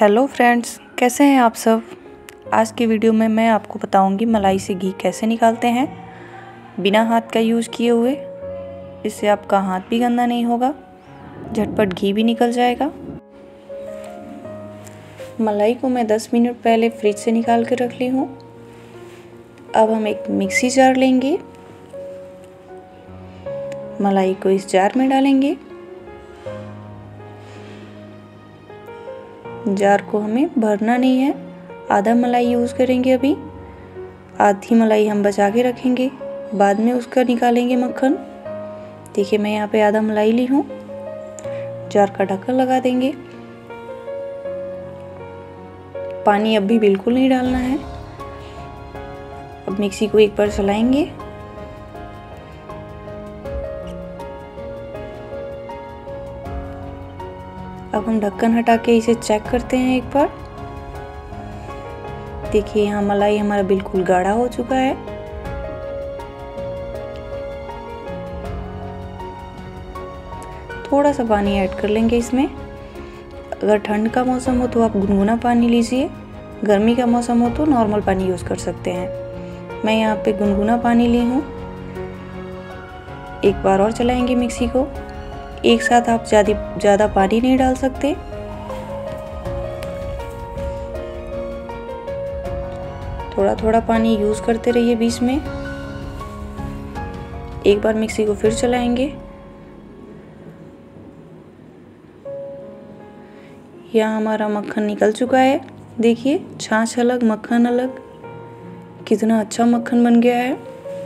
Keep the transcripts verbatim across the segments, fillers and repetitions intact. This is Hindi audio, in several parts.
हेलो फ्रेंड्स, कैसे हैं आप सब। आज की वीडियो में मैं आपको बताऊंगी मलाई से घी कैसे निकालते हैं बिना हाथ का यूज़ किए हुए। इससे आपका हाथ भी गंदा नहीं होगा, झटपट घी भी निकल जाएगा। मलाई को मैं दस मिनट पहले फ्रिज से निकाल के रख ली हूँ। अब हम एक मिक्सी जार लेंगे, मलाई को इस जार में डालेंगे। जार को हमें भरना नहीं है, आधा मलाई यूज़ करेंगे। अभी आधी मलाई हम बचा के रखेंगे, बाद में उसका निकालेंगे मक्खन। देखिए मैं यहाँ पे आधा मलाई ली हूँ। जार का ढक्कन लगा देंगे। पानी अब भी बिल्कुल नहीं डालना है। अब मिक्सी को एक बार चलाएंगे। अब हम ढक्कन हटा के इसे चेक करते हैं एक बार। देखिए यहाँ मलाई हमारा बिल्कुल गाढ़ा हो चुका है। थोड़ा सा पानी ऐड कर लेंगे इसमें। अगर ठंड का मौसम हो तो आप गुनगुना पानी लीजिए, गर्मी का मौसम हो तो नॉर्मल पानी यूज़ कर सकते हैं। मैं यहाँ पे गुनगुना पानी ली हूँ। एक बार और चलाएंगे मिक्सी को। एक साथ आप ज़्यादा ज़्यादा पानी नहीं डाल सकते। थोड़ा थोड़ा पानी यूज़ करते रहिए बीच में। एक बार मिक्सी को फिर चलाएंगे। यहाँ हमारा मक्खन निकल चुका है। देखिए छाछ अलग, मक्खन अलग। कितना अच्छा मक्खन बन गया है।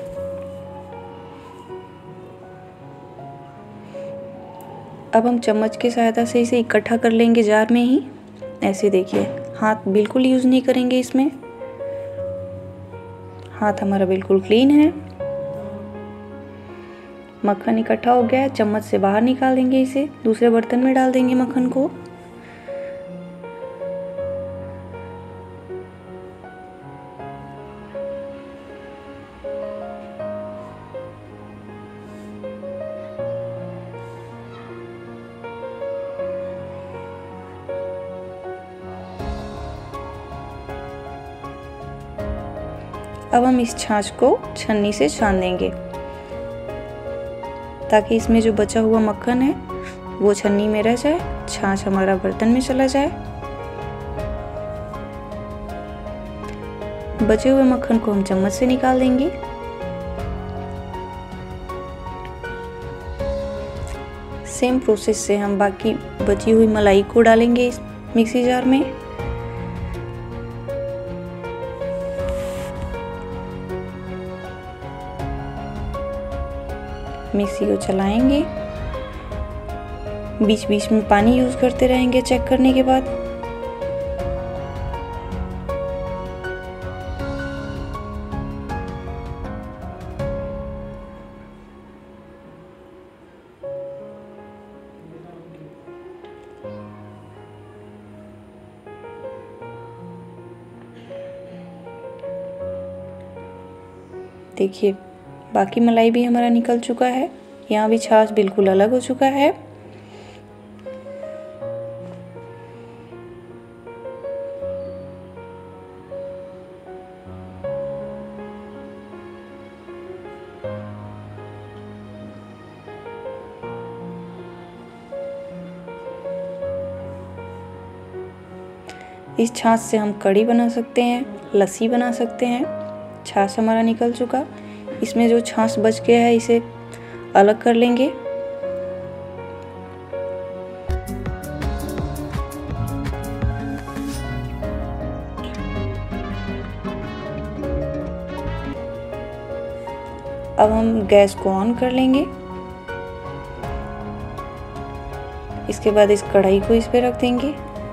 अब हम चम्मच की सहायता से इसे इकट्ठा कर लेंगे जार में ही। ऐसे देखिए, हाथ बिल्कुल यूज़ नहीं करेंगे इसमें। हाथ हमारा बिल्कुल क्लीन है। मक्खन इकट्ठा हो गया है। चम्मच से बाहर निकाल देंगे इसे, दूसरे बर्तन में डाल देंगे मक्खन को। अब हम इस छाछ को छन्नी से छान देंगे ताकि इसमें जो बचा हुआ मक्खन है वो छन्नी में रह जाए, छाछ हमारा बर्तन में चला जाए। बचे हुए मक्खन को हम चम्मच से निकाल देंगे। सेम प्रोसेस से हम बाकी बची हुई मलाई को डालेंगे इस मिक्सी जार में। मिक्सी को चलाएंगे। बीच बीच में पानी यूज़ करते रहेंगे चेक करने के बाद। देखिए बाकी मलाई भी हमारा निकल चुका है। यहाँ भी छाछ बिल्कुल अलग हो चुका है। इस छाछ से हम कढ़ी बना सकते हैं, लस्सी बना सकते हैं। छाछ हमारा निकल चुका। इसमें जो छाछ बच गया है इसे अलग कर लेंगे। अब हम गैस को ऑन कर लेंगे। इसके बाद इस कढ़ाई को इस पे रख देंगे।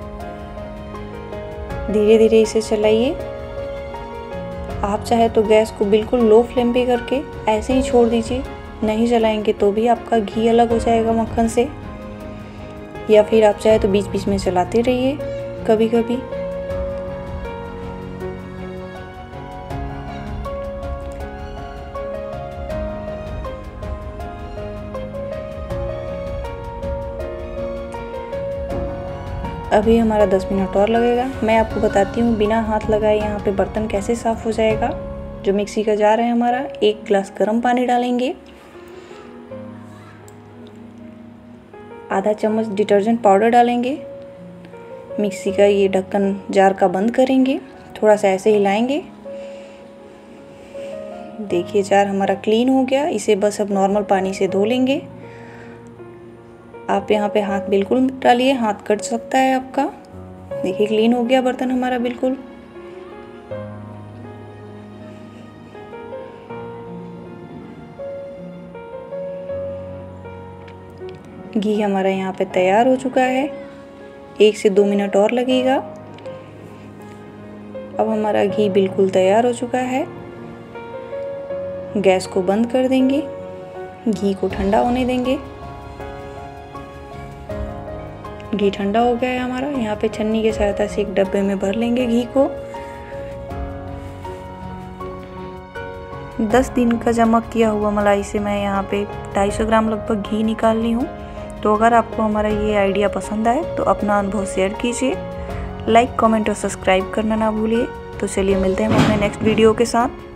धीरे धीरे इसे चलाइए। आप चाहे तो गैस को बिल्कुल लो फ्लेम पे करके ऐसे ही छोड़ दीजिए। नहीं जलाएंगे तो भी आपका घी अलग हो जाएगा मक्खन से। या फिर आप चाहे तो बीच बीच में चलाते रहिए कभी कभी। अभी हमारा दस मिनट और लगेगा। मैं आपको बताती हूँ बिना हाथ लगाए यहाँ पे बर्तन कैसे साफ़ हो जाएगा। जो मिक्सी का जार है हमारा, एक गिलास गर्म पानी डालेंगे, आधा चम्मच डिटर्जेंट पाउडर डालेंगे, मिक्सी का ये ढक्कन जार का बंद करेंगे, थोड़ा सा ऐसे हिलाएंगे। देखिए जार हमारा क्लीन हो गया। इसे बस अब नॉर्मल पानी से धो लेंगे। आप यहाँ पे हाथ बिल्कुल मत डालिए, हाथ कट सकता है आपका। देखिए क्लीन हो गया बर्तन हमारा बिल्कुल। घी हमारा यहाँ पे तैयार हो चुका है। एक से दो मिनट और लगेगा। अब हमारा घी बिल्कुल तैयार हो चुका है। गैस को बंद कर देंगे, घी को ठंडा होने देंगे। घी ठंडा हो गया है हमारा। यहाँ पे छन्नी की सहायता से एक डब्बे में भर लेंगे घी को। दस दिन का जमा किया हुआ मलाई से मैं यहाँ पे ढाई सौ ग्राम लगभग घी निकाल ली हूँ। तो अगर आपको हमारा ये आइडिया पसंद आए तो अपना अनुभव शेयर कीजिए। लाइक, कमेंट और सब्सक्राइब करना ना भूलिए। तो चलिए मिलते हैं हम अपने नेक्स्ट वीडियो के साथ।